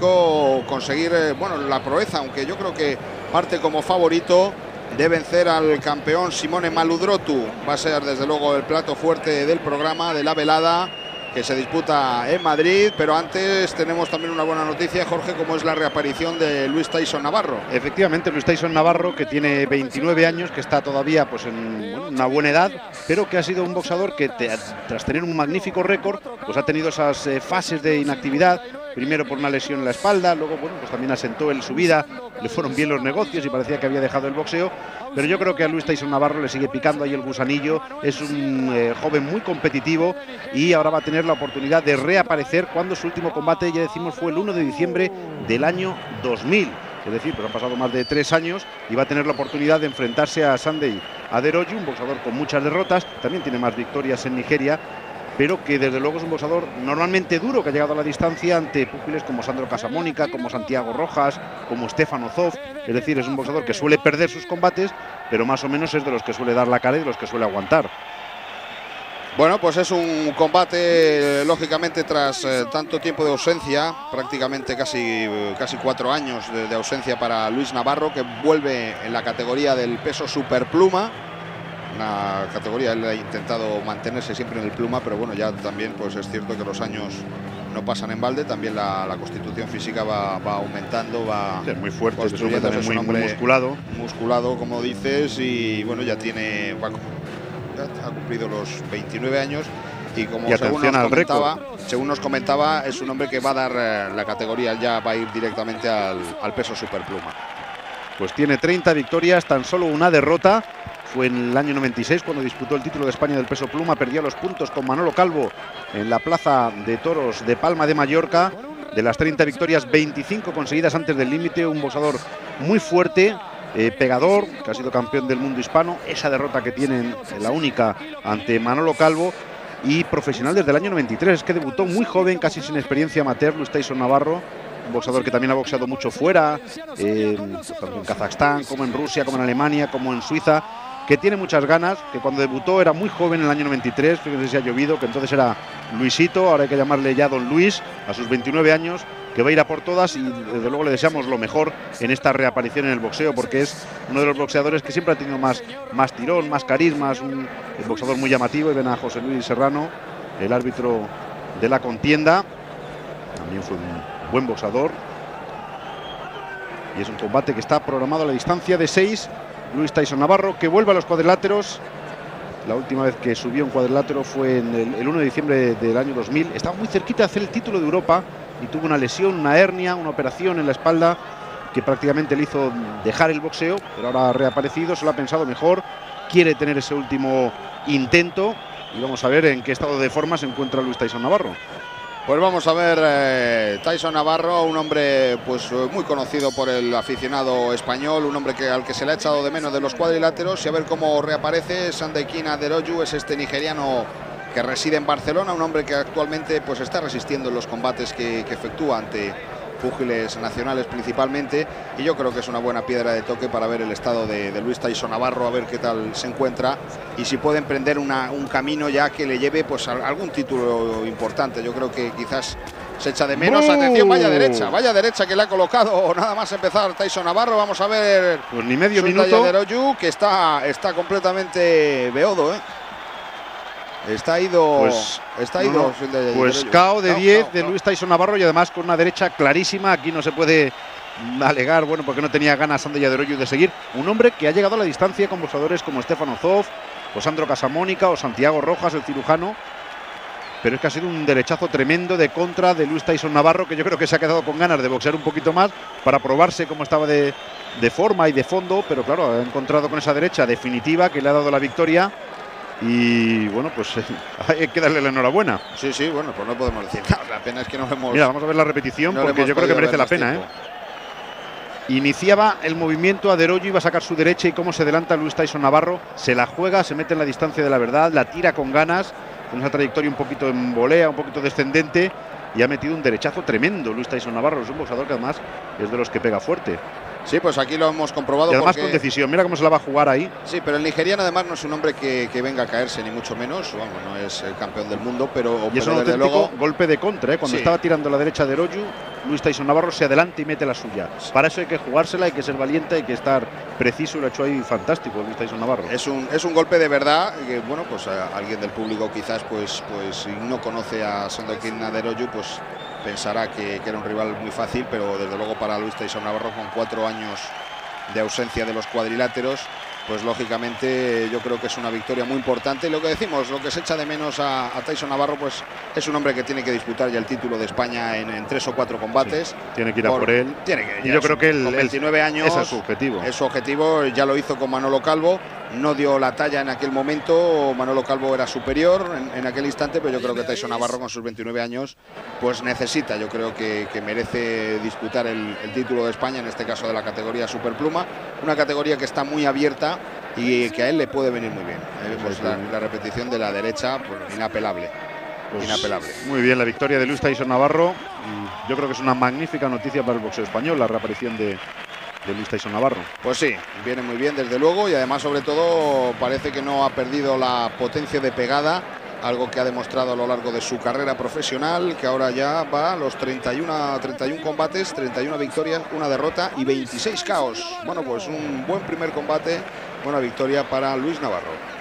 histórico conseguir bueno, la proeza, aunque yo creo que parte como favorito de vencer al campeón Simone Maludrotu. Va a ser desde luego el plato fuerte del programa, de la velada, que se disputa en Madrid. Pero antes tenemos también una buena noticia, Jorge, como es la reaparición de Luis Tyson Navarro. Efectivamente, Luis Tyson Navarro, que tiene 29 años, que está todavía pues en una buena edad, pero que ha sido un boxeador que tras tener un magnífico récord, pues ha tenido esas fases de inactividad. Primero por una lesión en la espalda, luego bueno, pues también asentó en su vida, le fueron bien los negocios y parecía que había dejado el boxeo, pero yo creo que a Luis Tyson Navarro le sigue picando ahí el gusanillo. Es un joven muy competitivo y ahora va a tener la oportunidad de reaparecer cuando su último combate, ya decimos, fue el 1 de diciembre del año 2000. Es decir, pues han pasado más de 3 años y va a tener la oportunidad de enfrentarse a Sunday Aderaoyu, un boxeador con muchas derrotas, también tiene más victorias en Nigeria, pero que desde luego es un boxeador normalmente duro, que ha llegado a la distancia ante púgiles como Sandro Casamónica, como Santiago Rojas, como Stefano Zoff. Es decir, es un boxeador que suele perder sus combates, pero más o menos es de los que suele dar la cara y de los que suele aguantar. Bueno, pues es un combate, lógicamente, tras tanto tiempo de ausencia, prácticamente casi 4 años de ausencia para Luis Navarro, que vuelve en la categoría del peso superpluma. Una categoría, él ha intentado mantenerse siempre en el pluma, pero bueno, ya también pues es cierto que los años no pasan en balde, también la constitución física va aumentando, va es muy fuerte, es también muy musculado, como dices, y bueno, ya ha cumplido los 29 años y como según nos comentaba, es un hombre que va a dar la categoría, ya va a ir directamente al peso superpluma. Pues tiene 30 victorias, tan solo una derrota. Fue en el año 96 cuando disputó el título de España del peso pluma, perdió los puntos con Manolo Calvo en la plaza de toros de Palma de Mallorca. De las 30 victorias, 25 conseguidas antes del límite, un boxeador muy fuerte, pegador, que ha sido campeón del mundo hispano. Esa derrota que tienen, la única, ante Manolo Calvo, y profesional desde el año 93, es que debutó muy joven, casi sin experiencia amateur, Luis Tyson Navarro. Un boxeador que también ha boxeado mucho fuera, tanto en Kazajstán, como en Rusia, como en Alemania, como en Suiza, que tiene muchas ganas, que cuando debutó era muy joven en el año 93, fíjense si ha llovido, que entonces era Luisito, ahora hay que llamarle ya Don Luis, a sus 29 años, que va a ir a por todas, y desde luego le deseamos lo mejor en esta reaparición en el boxeo, porque es uno de los boxeadores que siempre ha tenido más tirón, más carisma, es un boxeador muy llamativo. Y ven a José Luis Serrano, el árbitro de la contienda, también fue un buen boxeador, y es un combate que está programado a la distancia de 6. Luis Tyson Navarro, que vuelve a los cuadriláteros. La última vez que subió un cuadrilátero fue en el 1 de diciembre del año 2000. Estaba muy cerquita de hacer el título de Europa y tuvo una lesión, una hernia, una operación en la espalda que prácticamente le hizo dejar el boxeo, pero ahora ha reaparecido, se lo ha pensado mejor, quiere tener ese último intento y vamos a ver en qué estado de forma se encuentra Luis Tyson Navarro. Pues vamos a ver, Tyson Navarro, un hombre pues muy conocido por el aficionado español, un hombre al que se le ha echado de menos de los cuadriláteros, y a ver cómo reaparece. Sunday Aderaoyu es este nigeriano que reside en Barcelona, un hombre que actualmente pues está resistiendo en los combates que efectúa ante púgiles nacionales principalmente, y yo creo que es una buena piedra de toque para ver el estado de Luis Tyson Navarro, a ver qué tal se encuentra y si puede emprender un camino ya que le lleve pues a algún título importante. Yo creo que quizás se echa de menos. Atención, vaya derecha que le ha colocado nada más empezar Tyson Navarro. Vamos a ver, pues ni medio minuto, Aderaoyu, que está completamente beodo, Está ido. Pues KO de 10 de Luis Tyson Navarro, y además con una derecha clarísima. Aquí no se puede alegar, bueno, porque no tenía ganas Sunday Aderaoyu de seguir. Un hombre que ha llegado a la distancia con boxeadores como Stefano Zoff, o Sandro Casamónica, o Santiago Rojas, el cirujano. Pero es que ha sido un derechazo tremendo de contra de Luis Tyson Navarro, que yo creo que se ha quedado con ganas de boxear un poquito más para probarse cómo estaba de forma y de fondo. Pero claro, ha encontrado con esa derecha definitiva que le ha dado la victoria. Y bueno, pues hay que darle la enhorabuena. Sí, bueno, pues no podemos decir nada. La pena es que no lo hemos. Mira, vamos a ver la repetición, porque yo creo que merece la pena, Iniciaba el movimiento, Aderaoyu iba a sacar su derecha, y cómo se adelanta Luis Tyson Navarro, se la juega, se mete en la distancia de la verdad, la tira con ganas, con esa trayectoria un poquito en volea, un poquito descendente, y ha metido un derechazo tremendo Luis Tyson Navarro. Es un boxeador que además es de los que pega fuerte. Sí, pues aquí lo hemos comprobado. Y además porque... con decisión, mira cómo se la va a jugar ahí. Sí, pero el nigeriano además no es un hombre que venga a caerse, ni mucho menos. Vamos, no es el campeón del mundo, pero Y es un desde auténtico luego golpe de contra, ¿eh? Cuando estaba tirando a la derecha de Eroyu, Luis Tyson Navarro se adelanta y mete la suya. Para eso hay que jugársela, hay que ser valiente, hay que estar preciso, y lo ha hecho ahí fantástico Luis Tyson Navarro. Es un golpe de verdad, que bueno, pues alguien del público quizás pues si no conoce a Sandokin Eroyu, pues pensará que era un rival muy fácil, pero desde luego para Luis Tyson Navarro, con 4 años de ausencia de los cuadriláteros, pues lógicamente yo creo que es una victoria muy importante. Lo que decimos, lo que se echa de menos a Tyson Navarro, pues es un hombre que tiene que disputar ya el título de España en 3 o 4 combates. Sí, tiene que ir a por él. Y yo creo que con 29 años ese es su objetivo. Es su objetivo, ya lo hizo con Manolo Calvo. No dio la talla en aquel momento, Manolo Calvo era superior en aquel instante, pero yo creo que Tyson Navarro con sus 29 años pues necesita, yo creo que merece disputar el título de España, en este caso de la categoría superpluma, una categoría que está muy abierta y que a él le puede venir muy bien. Pues la repetición de la derecha, pues inapelable. Pues inapelable. Muy bien, la victoria de Luis Tyson Navarro. Yo creo que es una magnífica noticia para el boxeo español, la reaparición de Luis Tyson Navarro. Pues sí, viene muy bien desde luego, y además sobre todo parece que no ha perdido la potencia de pegada, algo que ha demostrado a lo largo de su carrera profesional, que ahora ya va a los 31 combates, 31 victorias, 1 derrota y 26 KOs. Bueno, pues un buen primer combate, buena victoria para Luis Navarro.